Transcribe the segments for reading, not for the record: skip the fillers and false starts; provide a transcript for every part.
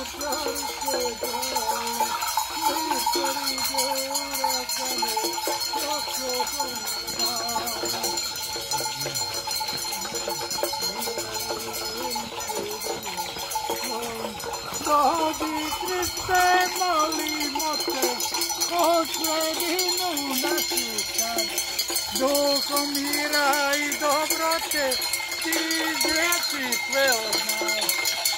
Dragi Kriste, molimo te, posvedi našu sad, duhom mira i dobrote, ti izreci sve od nas.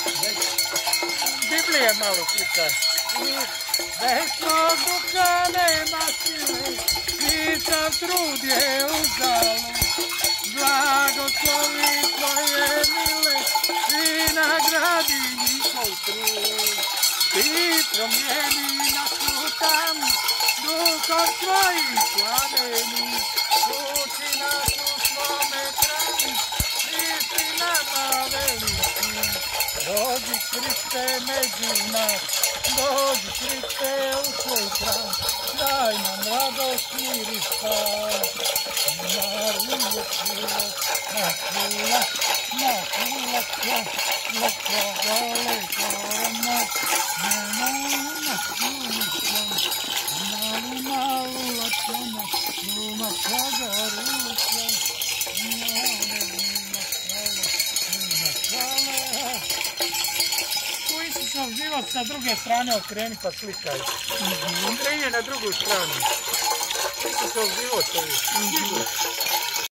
Biblije malo slika. Večnog duha nema sile, i sam trud je uzalu. Blagoslovi tvoje mile, i nagradi njihov trud. Ti promijeni našu tamu, duhom tvojim slaveni, uči nas u svome kraju, ti si nama veliki. Dođi Kriste među nas, dođi Kriste u svoj hram, daj nam radost, mir i spas. Marija čula, na čula, gole korona, na čulišom, malu lačana, numa pagarulica, tu Isusov život sa druge strane okreni pa slikaj. Kreni na drugu stranu. Isusov život, to je život.